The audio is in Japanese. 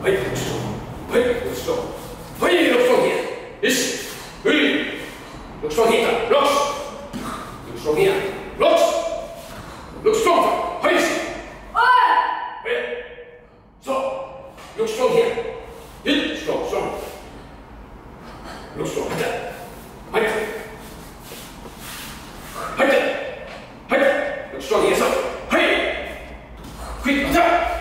はい、look strong. はい、look strong. はい、look strong here. よし。はい。look strong here. look. look strong here. look. look strong. はい。そう。look strong here. strong, strong. look strong. はい。はい。はい。look strong here. そう。はい。quick.